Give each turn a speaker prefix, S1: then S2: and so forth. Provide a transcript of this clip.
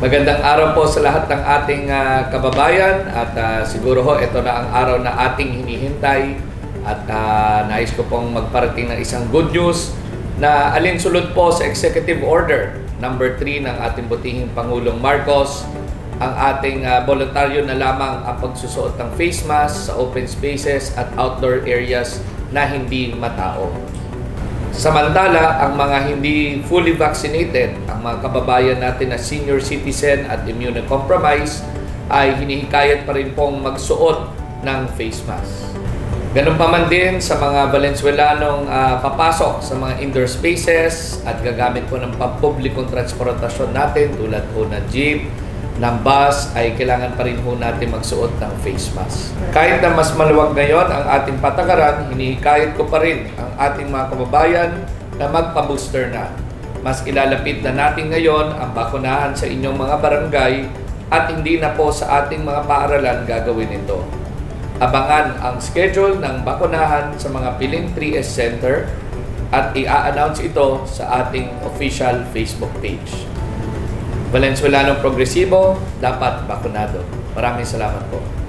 S1: Magandang araw po sa lahat ng ating kababayan at siguro ho ito na ang araw na ating hinihintay at nais ko pong magparating ng isang good news na alinsulod po sa Executive Order number 3 ng ating butihing Pangulong Marcos ang ating voluntaryo na lamang ang pagsusuot ng face mask sa open spaces at outdoor areas na hindi matao. Samantala, ang mga hindi fully vaccinated, ang mga kababayan natin na senior citizen at immunocompromised ay hinihikayat pa rin pong magsuot ng face mask. Ganun pa man din sa mga Valenzuelanong papasok sa mga indoor spaces at gagamit po ng pampublikong transportasyon natin tulad po ng jeep, ng bus, ay kailangan pa rin po natin magsuot ng face mask. Kahit na mas maluwag ngayon ang ating patakaran, hinihikayat ko pa rin ang ating mga kababayan na magpa-booster na. Mas ilalapit na natin ngayon ang bakunahan sa inyong mga barangay at hindi na po sa ating mga paaralan gagawin ito. Abangan ang schedule ng bakunahan sa mga piling 3S Center at i-announce ito sa ating official Facebook page. Valenzuelanong progresibo, dapat bakunado. Maraming salamat po.